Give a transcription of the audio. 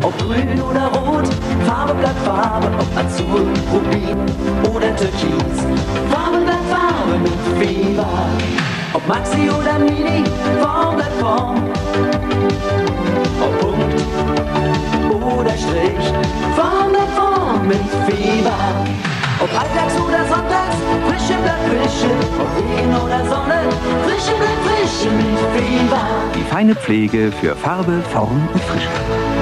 Ob grün oder rot, Farbe bleibt Farbe, ob Azur, Rubin oder Türkis. Farbe bleibt Farbe mit Fieber. Ob Maxi oder Mini, Form bleibt Form. Ob Punkt oder Strich, Form bleibt Form mit Fieber. Ob alltags oder sonntags, Frische bleibt Frische. Ob Regen oder Sonne, Frische bleibt Frische mit Fieber. Die feine Pflege für Farbe, Form und Frische.